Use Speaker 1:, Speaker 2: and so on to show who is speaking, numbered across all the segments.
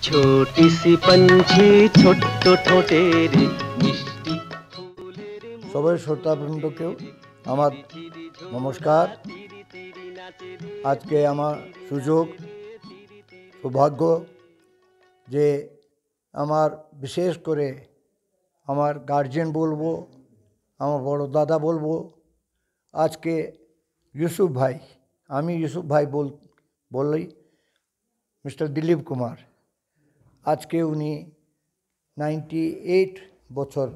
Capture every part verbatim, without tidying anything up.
Speaker 1: छोटी सी पंछी ছোট্ট ঠোঁটের মিষ্টি ফুলের
Speaker 2: সবাই শ্রোতাবৃন্দকেও আমার নমস্কার। আজকে আমার সুযোগ সৌভাগ্য যে আমার বিশেষ করে আমার গার্জিয়ান বলবো, আমার বড় দাদা বলবো, আজকে ইউসুফ ভাই, আমি ইউসুফ ভাই বল বললেই মিস্টার দিলীপ কুমার, আজকে উনি নাইনটি এইট বছর,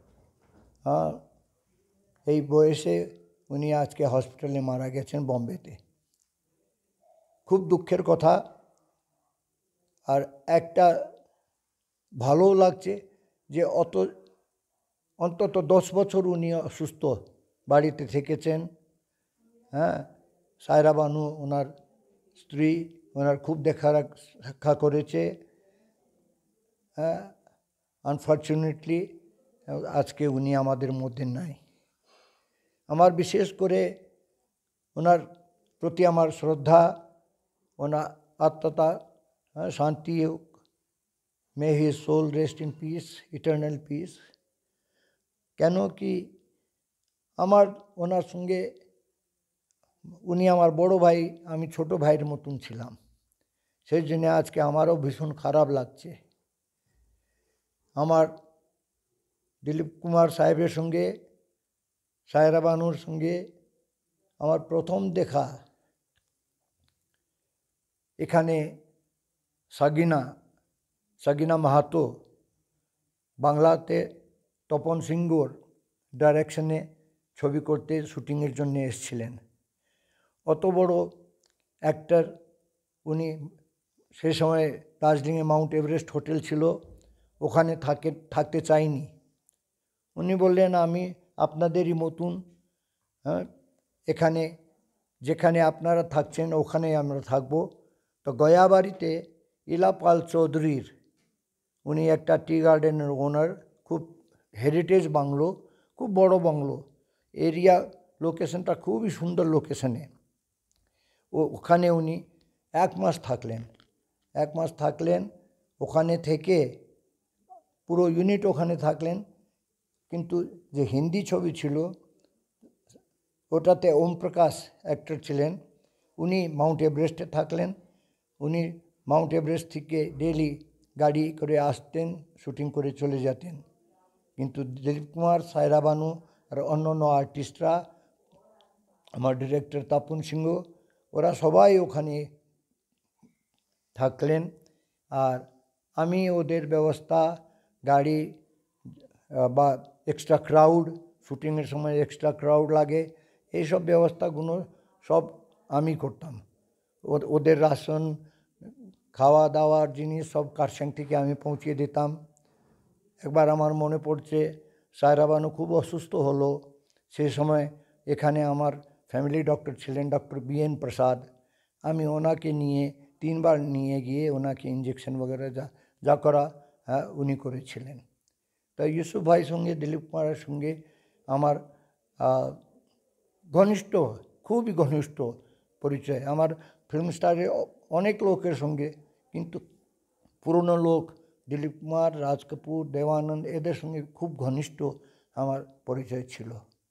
Speaker 2: এই বয়সে উনি আজকে হসপিটালে মারা গেছেন বম্বেতে। খুব দুঃখের কথা। আর একটা ভালো লাগছে যে অত অন্তত দশ বছর উনি অসুস্থ বাড়িতে থেকেছেন। হ্যাঁ, সায়রা বানু ওনার স্ত্রী, ওনার খুব দেখা রক্ষা করেছে। হ্যাঁ, আনফর্চুনেটলি আজকে উনি আমাদের মধ্যে নাই। আমার বিশেষ করে ওনার প্রতি আমার শ্রদ্ধা, ওনার আত্মতা শান্তি হোক। May his soul rest in peace, eternal peace. কেন কি আমার ওনার সঙ্গে, উনি আমার বড় ভাই, আমি ছোট ভাইয়ের মতন ছিলাম। সেই জন্য আজকে আমারও ভীষণ খারাপ লাগছে। আমার দিলীপ কুমার সাহেবের সঙ্গে, সায়রা বানুর সঙ্গে আমার প্রথম দেখা এখানে সাগিনা সাগিনা মাহাতো বাংলাতে তপন সিংহর ডাইরেকশনে ছবি করতে শুটিংয়ের জন্য এসেছিলেন। অত বড় অ্যাক্টর উনি। সেই সময় দার্জিলিংয়ে মাউন্ট এভারেস্ট হোটেল ছিল, ওখানে থাকে থাকতে চাইনি। উনি বললেন, আমি আপনাদেরই মতন, হ্যাঁ, এখানে যেখানে আপনারা থাকছেন ওখানেই আমরা থাকবো। তো গয়াবাড়িতে ইলা পাল চৌধুরীর, উনি একটা টি গার্ডেনের ওনার, খুব হেরিটেজ বাংলো, খুব বড় বাংলো, এরিয়া লোকেশনটা খুবই সুন্দর লোকেশনে। ও ওখানে উনি এক মাস থাকলেন। এক মাস থাকলেন ওখানে থেকে পুরো ইউনিট ওখানে থাকলেন। কিন্তু যে হিন্দি ছবি ছিল ওটাতে ওম প্রকাশ অ্যাক্টর ছিলেন, উনি মাউন্ট এভারেস্টে থাকলেন। উনি মাউন্ট এভারেস্ট থেকে ডেলি গাড়ি করে আসতেন, শুটিং করে চলে যেতেন। কিন্তু দিলীপ কুমার, সায়রা বানু আর অন্য অন্য আর্টিস্টরা, আমার ডিরেক্টর তপন সিংহ, ওরা সবাই ওখানে থাকলেন। আর আমি ওদের ব্যবস্থা, গাড়ি বা এক্সট্রা ক্রাউড, শুটিংয়ের সময় এক্সট্রা ক্রাউড লাগে, এইসব ব্যবস্থাগুলো সব আমি করতাম। ওদের রাশন, খাওয়া দাওয়ার জিনিস সব কারসেন থেকে আমি পৌঁছিয়ে দিতাম। একবার আমার মনে পড়ছে, সায়রা বানু খুব অসুস্থ হলো। সেই সময় এখানে আমার ফ্যামিলি ডক্টর ছিলেন ডক্টর বি এন প্রসাদ। আমি ওনাকে নিয়ে তিনবার নিয়ে গিয়ে ওনাকে ইঞ্জেকশন বগেরা যা যা করা, হ্যাঁ, উনি করেছিলেন। তাই ইউসুফ ভাইয়ের সঙ্গে, দিলীপ কুমারের সঙ্গে আমার ঘনিষ্ঠ, খুবই ঘনিষ্ঠ পরিচয়। আমার ফিল্ম স্টারের অনেক লোকের সঙ্গে, কিন্তু পুরনো লোক দিলীপ কুমার, রাজ কাপুর, দেবানন্দ, এদের সঙ্গে খুব ঘনিষ্ঠ আমার পরিচয় ছিল।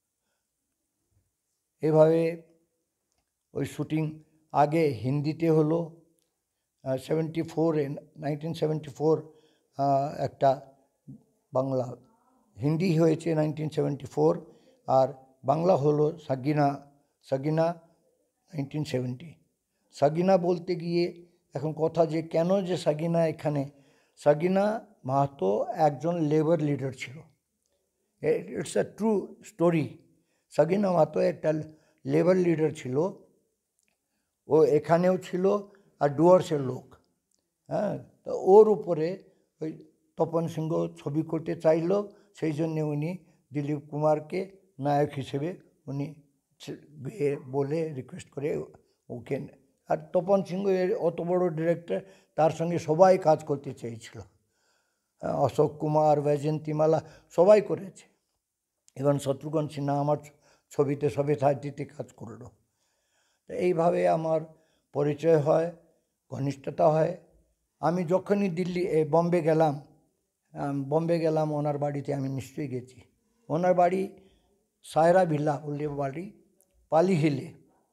Speaker 2: এভাবে ওই শুটিং আগে হিন্দিতে হলো সেভেন্টি ফোরে নাইনটিন সেভেন্টি ফোর একটা বাংলা, হিন্দি হয়েছে নাইনটিন সেভেন্টি ফোর, আর বাংলা হলো সাগিনা সাগিনা নাইনটিন সেভেন্টি। সাগিনা বলতে গিয়ে এখন কথা যে কেন যে সাগিনা, এখানে সাগিনা মাহাতো একজন লেবার লিডার ছিল। It's a true story. Sagina Mahato একটা লেবার লিডার ছিল। ও এখানেও ছিল আর ডুয়ার্সের লোক। হ্যাঁ, তো ওর উপরে ওই তপন সিংহ ছবি করতে চাইল। সেই জন্যে উনি দিলীপ কুমারকে নায়ক হিসেবে উনি বলে রিকোয়েস্ট করে ওকে। আর তপন সিংহ অত বড় ডিরেক্টর, তার সঙ্গে সবাই কাজ করতে চেয়েছিল। অশোক কুমার, বৈজয়ন্তীমালা সবাই করেছে। এবং শত্রুঘ্ন সিনহা আমার ছবিতে সবে সাহিত্যিতে কাজ করলো। তো এইভাবে আমার পরিচয় হয়, ঘনিষ্ঠতা হয়। আমি যখনই দিল্লি এ বম্বে গেলাম, বম্বে গেলাম ওনার বাড়িতে আমি নিশ্চয়ই গেছি। ওনার বাড়ি সায়রা ভিলা বললে বাড়ি, পালি হিলে,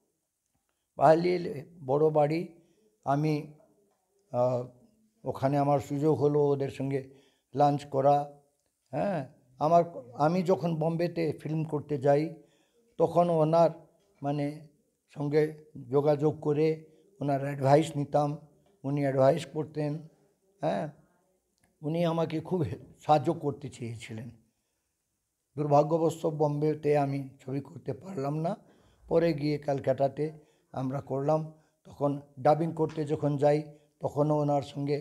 Speaker 2: পালি হিলে বড় বাড়ি। আমি ওখানে আমার সুযোগ হলো ওদের সঙ্গে লাঞ্চ করা। হ্যাঁ, আমার আমি যখন বম্বেতে ফিল্ম করতে যাই তখন ওনার মানে সঙ্গে যোগাযোগ করে ওনার অ্যাডভাইস নিতাম, উনি অ্যাডভাইস করতেন। হ্যাঁ, উনি আমাকে খুব সাহায্য করতে চেয়েছিলেন। দুর্ভাগ্যবশত বম্বেতে আমি ছবি করতে পারলাম না। পরে গিয়ে ক্যালকাটাতে আমরা করলাম। তখন ডাবিং করতে যখন যাই তখনও ওনার সঙ্গে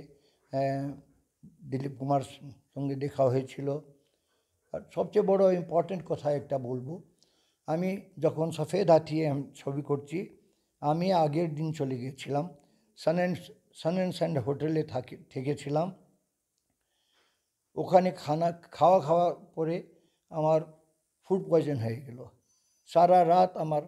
Speaker 2: দিলীপ কুমার সঙ্গে দেখা হয়েছিল। আর সবচেয়ে বড় ইম্পর্ট্যান্ট কথা একটা বলবো, আমি যখন সফেদ হাতি ছবি করছি আমি আগের দিন চলে গিয়েছিলাম sun and sun and sand হোটেলে থাকি থেকেছিলাম। ওখানে খানা খাওয়া খাওয়া পরে আমার ফুড পয়জন হয়ে গেল। সারা রাত আমার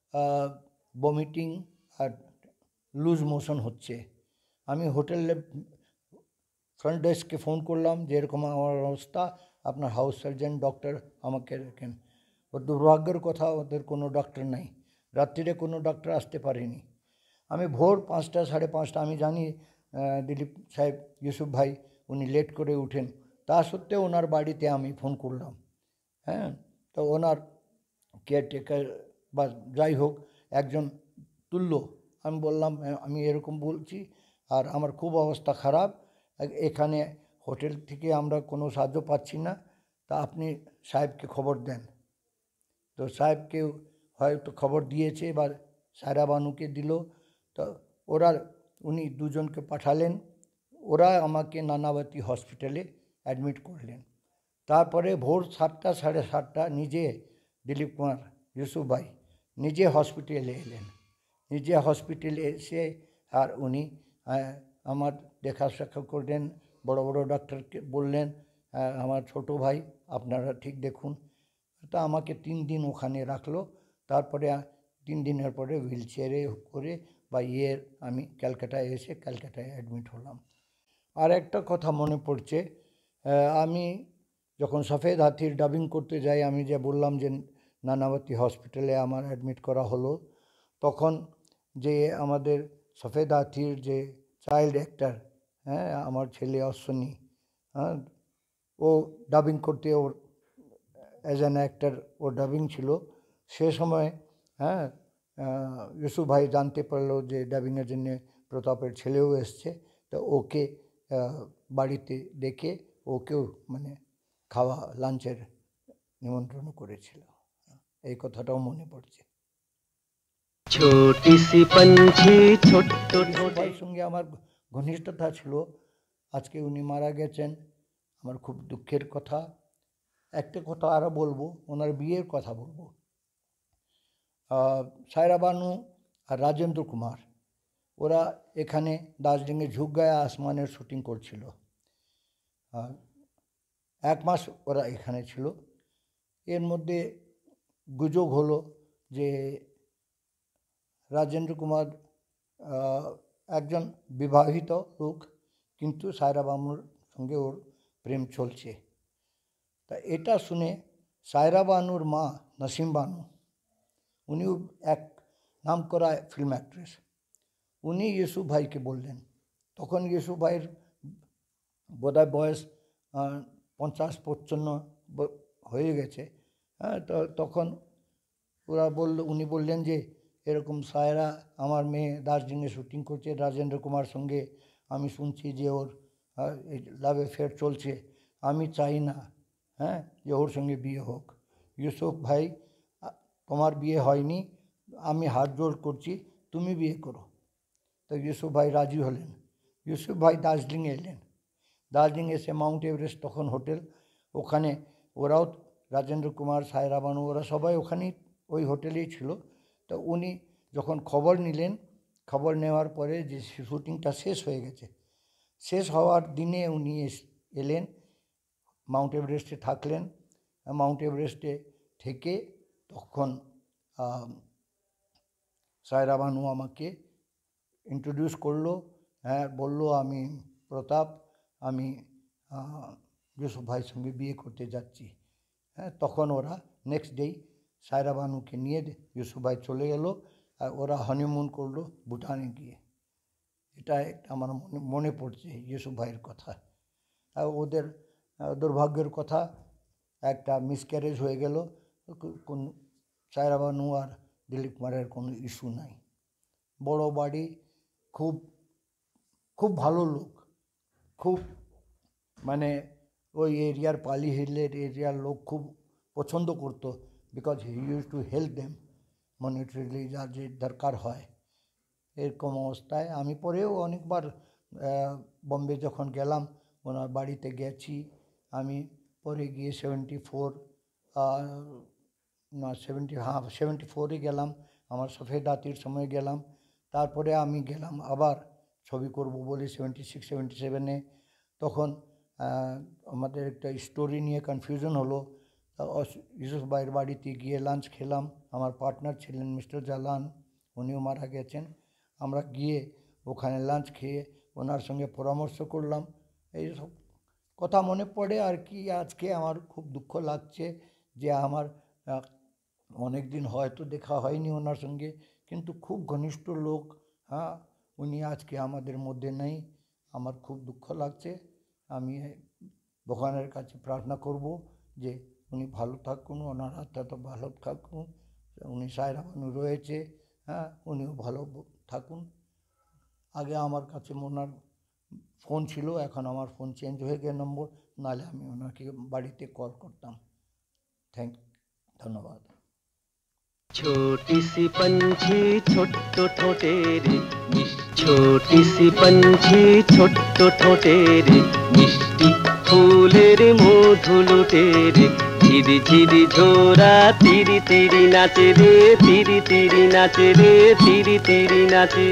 Speaker 2: বমিটিং আর লুজ মোশন হচ্ছে। আমি হোটেলে ফ্রন্ট ডেস্ককে ফোন করলাম যে এরকম আমার অবস্থা, আপনার হাউস সার্জন ডক্টর আমাকে রাখেন। ওর দুর্ভাগ্যের কথা, ওদের কোনো ডক্টর নাই, রাত্রিরে কোনো ডক্টর আসতে পারেনি। আমি ভোর পাঁচটা সাড়ে পাঁচটা, আমি জানি দিলীপ সাহেব ইউসুফ ভাই উনি লেট করে উঠেন, তা সত্ত্বেও ওনার বাড়িতে আমি ফোন করলাম। হ্যাঁ, তো ওনার কেয়ারটেকার বা যাই হোক একজন তুললো। আমি বললাম আমি এরকম বলছি আর আমার খুব অবস্থা খারাপ, এখানে হোটেল থেকে আমরা কোনো সাহায্য পাচ্ছি না, তা আপনি সাহেবকে খবর দেন। তো সাহেবকে হয়তো খবর দিয়েছে বা সায়রা বানুকে দিল, তো ওরা উনি দুজনকে পাঠালেন। ওরা আমাকে নানাবতী হসপিটালে অ্যাডমিট করলেন। তারপরে ভোর সাতটা সাড়ে সাতটা নিজে দিলীপ কুমার ইউসুফ ভাই নিজে হসপিটালে এলেন। নিজে হসপিটালে এসে আর উনি আমার দেখা সাক্ষাৎ করলেন। বড় বড় ডক্টরকে বললেন আমার ছোট ভাই আপনারা ঠিক দেখুন। তা আমাকে তিন দিন ওখানে রাখলো। তারপরে তিন দিনের পরে হুইল চেয়ারে করে বা ইয়ের আমি ক্যালকাটায় এসে ক্যালকাটায় অ্যাডমিট হলাম। আর একটা কথা মনে পড়ছে, আমি যখন সফেদ হাতির ডাবিং করতে যাই, আমি যে বললাম যে নানাবতী হসপিটালে আমার অ্যাডমিট করা হলো, তখন যে আমাদের সফেদ হাতির যে চাইল্ড অ্যাক্টর, হ্যাঁ আমার ছেলে অশ্বনী, হ্যাঁ ও ডাবিং করতে ওর অ্যাজ অ্যান অ্যাক্টর ও ডাবিং ছিল। সে সময় হ্যাঁ ইউসুফ ভাই জানতে পারলো যে ডাবিংয়ের জন্য প্রতাপের ছেলেও এসছে, তো ওকে বাড়িতে ডেকে ওকেও মানে খাওয়া লাঞ্চের নিমন্ত্রণ করেছিল। এই কথাটাও মনে পড়ছে।
Speaker 1: ছোটি সি পঞ্ছি ছোট্ট
Speaker 2: ভাইয়ের সঙ্গে আমার ঘনিষ্ঠতা ছিল, আজকে উনি মারা গেছেন, আমার খুব দুঃখের কথা। একটা কথা আরও বলবো, ওনার বিয়ের কথা বলবো। সায়রা বানু আর রাজেন্দ্র কুমার ওরা এখানে দার্জিলিংয়ে ঝুঁকগায়া আসমানের শুটিং করছিল। এক মাস ওরা এখানে ছিল। এর মধ্যে গুজব হলো যে রাজেন্দ্র কুমার একজন বিবাহিত লোক, কিন্তু সায়রা বানুর সঙ্গে ওর প্রেম চলছে। তা এটা শুনে সায়রা বানুর মা নসিম বানু, উনিও এক নাম করা ফিল্ম অ্যাক্ট্রেস, উনি ইউসুফ ভাইকে বললেন। তখন ইউসুফ ভাইয়ের বোধহয় বয়স পঞ্চাশ পঞ্চান্ন হয়ে গেছে। হ্যাঁ, তো তখন ওরা বলল, উনি বললেন যে এরকম সায়রা আমার মেয়ে দার্জিলিংয়ে শুটিং করছে রাজেন্দ্র কুমার সঙ্গে, আমি শুনছি যে ওর লাভ অ্যাফেয়ার চলছে, আমি চাই না হ্যাঁ যে ওর সঙ্গে বিয়ে হোক। ইউসুফ ভাই তোমার বিয়ে হয়নি, আমি হাত জোড় করছি, তুমি বিয়ে করো। তো ইউসুফ ভাই রাজি হলেন। ইউসুফ ভাই দার্জিলিংয়ে এলেন। দার্জিলিং এসে মাউন্ট এভারেস্ট তখন হোটেল, ওখানে ওরাও রাজেন্দ্র কুমার সায়রা বানু ওরা সবাই ওখানেই ওই হোটেলেই ছিল। তো উনি যখন খবর নিলেন, খবর নেওয়ার পরে যে শুটিংটা শেষ হয়ে গেছে, শেষ হওয়ার দিনে উনি এলেন, মাউন্ট এভারেস্টে থাকলেন। মাউন্ট এভারেস্টে থেকে তখন সায়রা বানু আমাকে ইন্ট্রোডিউস করলো। হ্যাঁ, বললো আমি প্রতাপ আমি ইউসুফ ভাইয়ের সঙ্গে বিয়ে করতে যাচ্ছি। হ্যাঁ, তখন ওরা নেক্সট ডেই সায়রা বানুকে নিয়ে ইউসুফ ভাই চলে গেল আর ওরা হানিমুন করলো ভুটানে গিয়ে। এটা একটা আমার মনে মনে পড়ছে ইউসুফ ভাইয়ের কথা। আর ওদের দুর্ভাগ্যের কথা, একটা মিসক্যারেজ হয়ে গেল। কোন সায়রা বানু আর দিলীপ কুমারের কোনো ইস্যু নাই। বড় বাড়ি, খুব খুব ভালো লোক, খুব মানে ওই এরিয়ার পালি হিলের এরিয়ার লোক খুব পছন্দ করতো, because he use to help them monetarily, যা যে দরকার হয়। এরকম অবস্থায় আমি পরেও অনেকবার বম্বে যখন গেলাম ওনার বাড়িতে গেছি। আমি পরে গিয়ে সেভেন্টি ফোর না সেভেন্টি হ্যাঁ সেভেন্টি ফোরে গেলাম, আমার সফেদ হাতির সময় গেলাম। তারপরে আমি গেলাম আবার ছবি করব বলে সেভেন্টি সিক্স সেভেন্টি সেভেনে। তখন আমাদের একটা স্টোরি নিয়ে কনফিউশন হলো। ইউসুফ ভাইয়ের বাড়িতে গিয়ে লাঞ্চ খেলাম। আমার পার্টনার ছিলেন মিস্টার জালান, উনিও মারা গেছেন। আমরা গিয়ে ওখানে লাঞ্চ খেয়ে ওনার সঙ্গে পরামর্শ করলাম। এইসব কথা মনে পড়ে আর কি। আজকে আমার খুব দুঃখ লাগছে যে আমার অনেক দিন হয়তো দেখা হয়নি ওনার সঙ্গে, কিন্তু খুব ঘনিষ্ঠ লোক। হ্যাঁ, উনি আজকে আমাদের মধ্যে নেই। আমার খুব দুঃখ লাগছে। আমি ভগবানের কাছে প্রার্থনা করব যে উনি ভালো থাকুন, ওনার আত্মা তো ভালো থাকুন। উনি সায়রা বানু রয়েছে, হ্যাঁ, উনিও ভালো থাকুন। আগে আমার কাছে ওনার ফোন ছিল, এখন আমার ফোন চেঞ্জ হয়ে গিয়ে নম্বর, নাহলে আমি ওনাকে বাড়িতে কল করতাম। থ্যাংক ধন্যবাদ।
Speaker 1: छोटी सी पंछी छोटो ठोटेरे, छोटी सी पंछी छोटो ठोटेरे, मिष्टि फूलेर मधु लुटेरे, झिरि झिरि झोरा तिरि तिरि नाचे रे, तिरि तिरि नाचे रे, तिरि तिरि नाचे।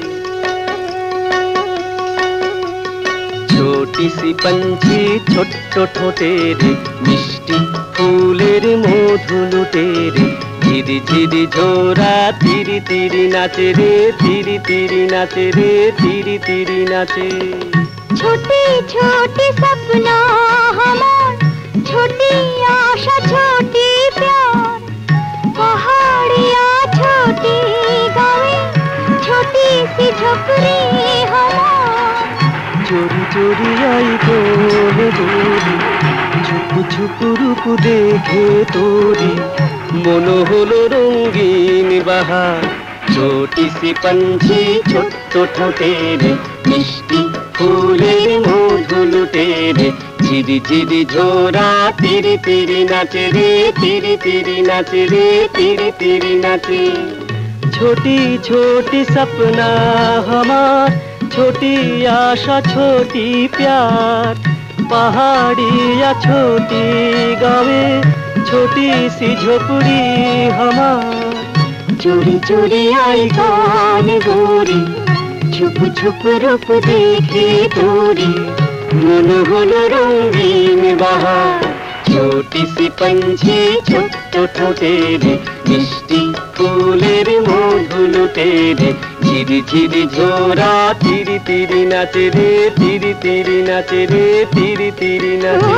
Speaker 1: छोटी सी पंछी छोटो ठोटेरे, मिष्टि फूलेर मधु लुटेरे, झिरि झिरि झोरा तिरि तिरि नाचे रे, तिरि तिरि नाचे रे, तिरि तिरि नाचे।
Speaker 3: छोटी छोटी सपना हमार, छोटी आशा छोटी प्यार, पहाड़िया छोटी गावे, छोटी सी झोपड़ी हमार।
Speaker 1: चोरी चोरी आई गोरे गोरी, छुप छुप रूप देखे तोरी, মনো হলো রঙিন বাহার। ছোটি সি पंछी ছোট্ট ঠোঁটেরে, মিষ্টি ফুলের মধু লুটেরে, ঝিরি ঝিরি ঝোরা তিরি তিরি নাচে রে, তিরি তিরি নাচে রে, তিরি তিরি নাচে। छोटी छोटी सपना हमार, छोटी आशा छोटी प्यार, पहाड़िया छोटी गावे, छोटी सी झोपड़ी हमार।
Speaker 3: चोरी चोरी आई गान गोरी, छुप छुप रूप देखे तोरी, मन हलो रंगीन बहार।
Speaker 1: छोटी सी पंछी छोटो ठोटेरे, मिष्टि फूलेर मधु लुटेरे, झिरि झिरि झोरा तिरि तिरि नाचे रे, तिरि तिरि नाचे रे, तिरि तिरि नाचे।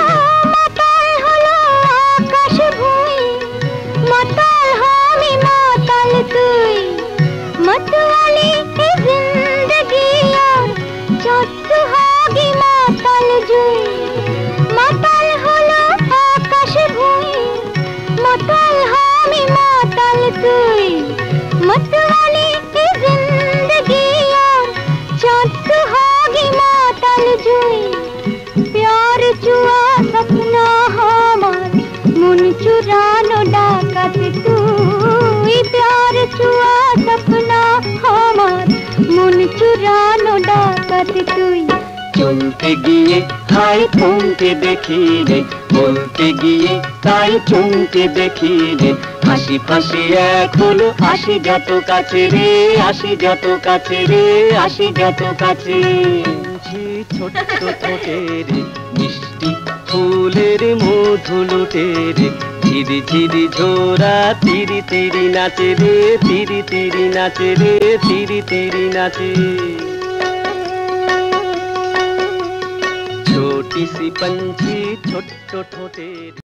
Speaker 3: मतवाली जिंदगी यार, चोट होगी मातल जुई, मातल हलो आकाश भुई, मातल हामी मातल तुई। मतवाली जिंदगी यार, चोट होगी मातल जुई, प्यार जुआ सपना हमार, मन चुरानो डाकत तुई। प्यार जुआ सपना हमार, मन चुरानो डाकत तुई।
Speaker 1: চলতে গিয়ে হাই থমকে দেখি রে, বলতে গিয়ে তাই চমকে দেখি রে, হাসি ফাঁসি এক হলো আসি যত কাছে রে, আসি যত কাছে রে, আসি যত কাছে। ছোট্ট ঠোঁটেরে, মিষ্টি ফুলের মধু লুটেরে, ঝিরি ঝিরি ঝোরা তিরি তিরি নাচে রে, তিরি তিরি নাচে রে, তিরি তিরি নাচে। किसी पंछी छोट्ट ठोठेर